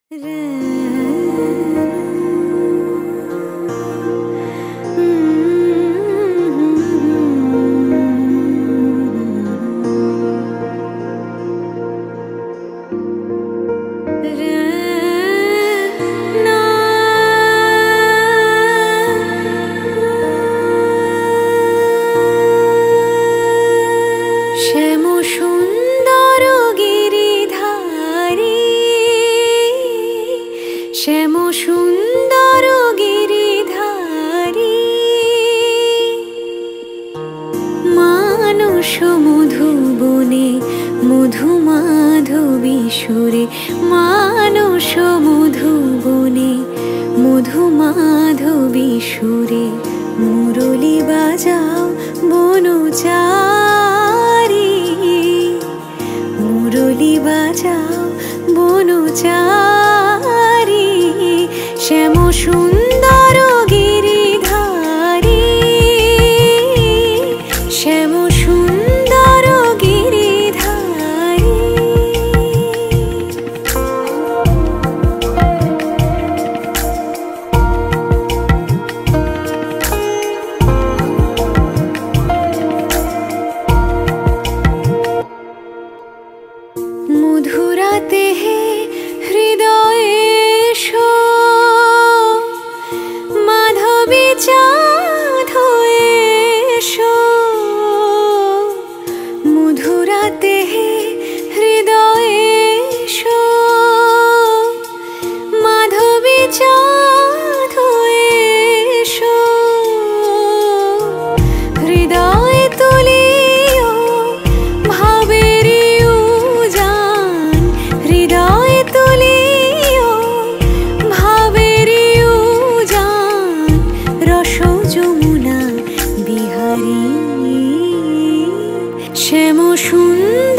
শ্যাম সুন্দর গিরিধারী মানস মধুবনে মধু মাধবী সুরে মানস মধুবনে মধু মাধবী সুরে মুরলী বাজাও বনচারী মুরলী বাজাও বনচারী শ্যাম সুন্দর গিরিধারী শ্যাম সুন্দর গিরিধারী মধুরাতে হে হৃদয়ে মাধবী চাঁদ হয়ে এসো মধুরাতে হে হৃদয়ে এসো মাধবী চাঁদ হয়ে এসো হৃদয়ে তুলিও ভাবের উজান হৃদয়ে তুলিও ভাবের উজান রস যমুনা বিহারী শ্যাম সুন্দর